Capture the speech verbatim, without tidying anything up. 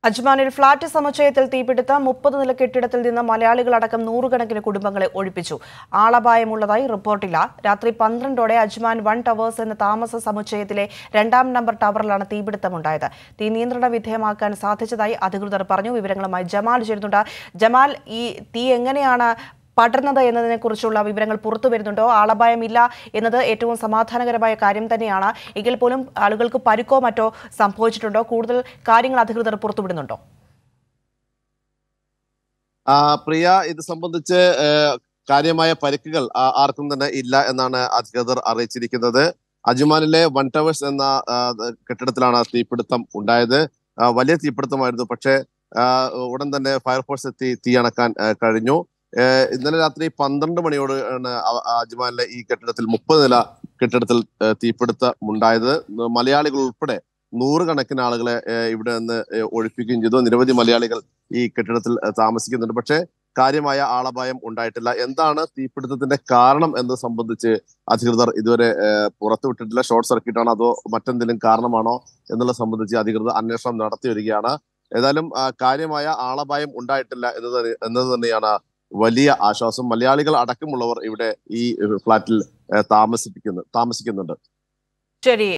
അജ്മാനിൽ flat സമുച്ചയത്തിൽ തീപിടുത്തം മുപ്പത് നില കെട്ടിടത്തിൽ നിന്ന് മലയാളികളടക്കം നൂറുകണക്കിന് കുടുംബങ്ങളെ ഒഴിപ്പിച്ചു. ആളപായമുള്ളതായി റിപ്പോർട്ടില്ല. രാത്രി പന്ത്രണ്ടോടെ അജ്മാൻ വൺ ടവേഴ്സ് എന്ന താമസ സമുച്ചയത്തിലെ രണ്ടാം നമ്പർ ടവറിലാണ് തീപിടുത്തമുണ്ടായത്. തീ നിയന്ത്രണ വിധേയമാക്കാൻ സാധിച്ചതായി അധികൃതർ പറഞ്ഞു. വിവരങ്ങളുമായി ജമാൽ ചേരുന്നുണ്ട്. ജമാൽ, ഈ തീ എങ്ങനെയാണ് പടർന്നത് എന്നതിനെ കുറിച്ചുള്ള വിവരങ്ങൾ പുറത്തു വരുന്നുണ്ടോ? ആളപായമില്ല എന്നത് ഏറ്റവും സമാധാനകരമായ കാര്യം തന്നെയാണ്. എങ്കിൽ പോലും ആളുകൾക്ക് പരിക്കോ മറ്റോ സംഭവിച്ചിട്ടുണ്ടോ? കൂടുതൽ കാര്യങ്ങൾ അധികൃതർ പുറത്തുവിടുന്നുണ്ടോ? പ്രിയ, ഇത് സംബന്ധിച്ച് കാര്യമായ പരിക്കുകൾ ആർക്കും തന്നെ ഇല്ല എന്നാണ് അധികൃതർ അറിയിച്ചിരിക്കുന്നത്. അജ്മാനിലെ വൺ ടവേഴ്സ് എന്ന കെട്ടിടത്തിലാണ് തീപിടുത്തം ഉണ്ടായത്. വലിയ തീപിടുത്തമായിരുന്നു. പക്ഷേ ഉടൻ തന്നെ ഫയർഫോഴ്സ് എത്തി തീ അണക്കാൻ കഴിഞ്ഞു. ഇന്നലെ രാത്രി പന്ത്രണ്ട് മണിയോട് ആണ് അജ്മാനിലെ ഈ കെട്ടിടത്തിൽ മുപ്പത് നില കെട്ടിടത്തിൽ തീപിടുത്തം ഉണ്ടായത്. മലയാളികൾ ഉൾപ്പെടെ നൂറുകണക്കിന് ആളുകളെ ഇവിടെ നിന്ന് ഒഴിപ്പിക്കുകയും ചെയ്തു. നിരവധി മലയാളികൾ ഈ കെട്ടിടത്തിൽ താമസിക്കുന്നുണ്ട്. പക്ഷേ കാര്യമായ ആളപായം ഉണ്ടായിട്ടില്ല. എന്താണ് തീപിടുത്തത്തിന്റെ കാരണം എന്നത് സംബന്ധിച്ച് അധികൃതർ ഇതുവരെ പുറത്തുവിട്ടിട്ടില്ല. ഷോർട്ട് സർക്യൂട്ട് ആണോ അതോ മറ്റെന്തെങ്കിലും കാരണമാണോ എന്നുള്ളത് സംബന്ധിച്ച് അധികൃതർ അന്വേഷണം നടത്തി വരികയാണ്. ഏതായാലും കാര്യമായ ആളപായം ഉണ്ടായിട്ടില്ല എന്നത് എന്നത് തന്നെയാണ് വലിയ ആശ്വാസം. മലയാളികൾ അടക്കമുള്ളവർ ഇവിടെ ഈ ഫ്ളാറ്റിൽ താമസിപ്പിക്കുന്നു താമസിക്കുന്നുണ്ട്. ശരി.